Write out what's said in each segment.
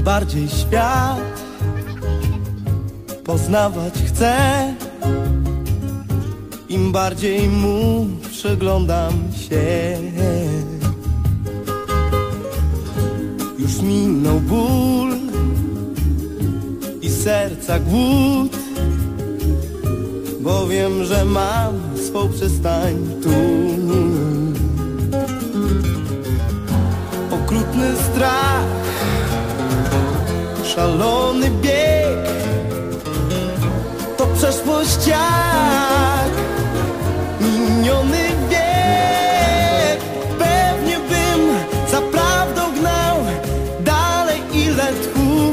bardziej świat poznawać chcę, im bardziej mu przyglądam się. Już minął ból i serca głód, bo wiem, że mam swą przystań tu. Okrutny strach, szalony bieg, to przeszłość jak miniony wiek. Pewnie bym za prawdą gnał dalej ile tchu.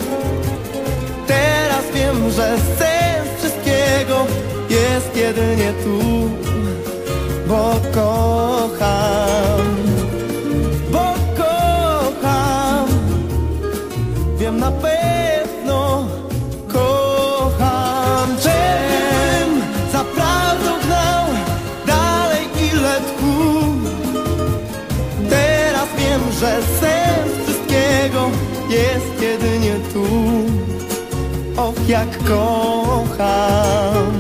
Teraz wiem, że sens wszystkiego jest jedynie tu, bo kocham, bo kocham. Wiem na pewno, kocham cię. Bym za prawdą gnał dalej ile tchu. Teraz wiem, że sens wszystkiego jest jedynie tu. Och, jak kocham.